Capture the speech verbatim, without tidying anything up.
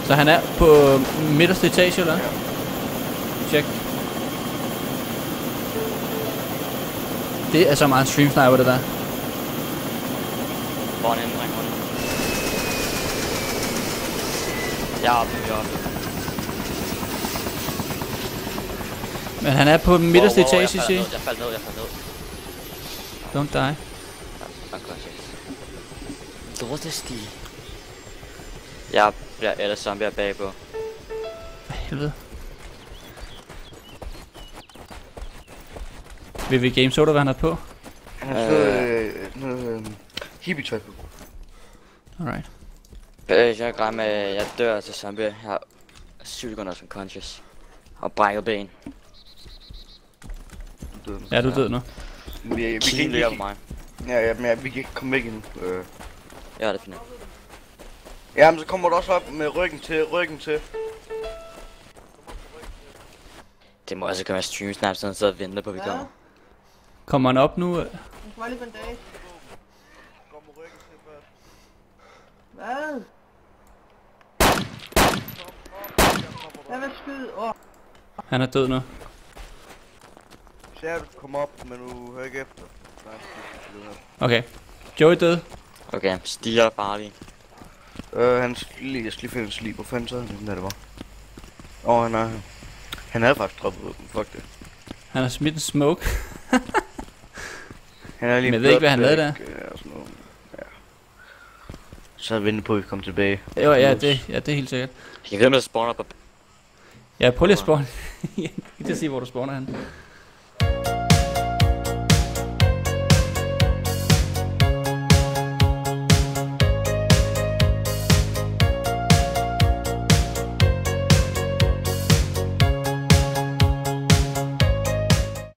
Så han er på midterste etage, eller? Ja. Check. Det er så meget en stream sniper, det der. Hvor er en ændring, hvor er den? Jeg er oppe, jeg er oppe. Men han er på midterste Wow, wow, etage, jeg siger faldt ned, jeg faldt ned, jeg faldt ned. Don't die. Lortestige. Jeg bliver ellers zombier bagpå. Hvad helvede. Vil vi game soda, hvad han er på? Han har fået øh, noget øh, hippie-tøj på. Alright. Øh, jeg græmmer, jeg dør til zombie. Jeg har syv sekunder som conscious. Og brækket ben. Du døde nu. Ja, du er død nu. Vi, vi, vi Kine kan ligger på ikke... mig. Ja, ja, men ja, vi kan ikke komme væk endnu. Øh. Ja, det er fint. Ja, men så kommer du også op med ryggen til, ryggen til. Det må altså komme med stream snart, sådan så venter på, at vi kommer. Kommer han op nu? Jeg skal lige bandage. Kom med ryggen til først. Hvad? Jeg vil skyde. Åh. Han er død nu. Så du kommer op, men du hører ikke efter. Nej, Okay. Joey død. Okay, stiger er farlig. øh, han lige, jeg skal lige finde en slig. Hvor fanden så han, det var? Åh, oh, han er her. Han havde faktisk droppet våben, fuck det. Han har smidt en smoke. Han er lige Men jeg ved ikke, hvad han lavede der. Ja. Så har jeg ventet på, at vi kommer tilbage. Jo, ja, det, ja, det er helt sikkert. Jeg kan vide, at spawner på... Ja, prøv lige at spawne. Jeg kan ikke sige, hvor du spawner han.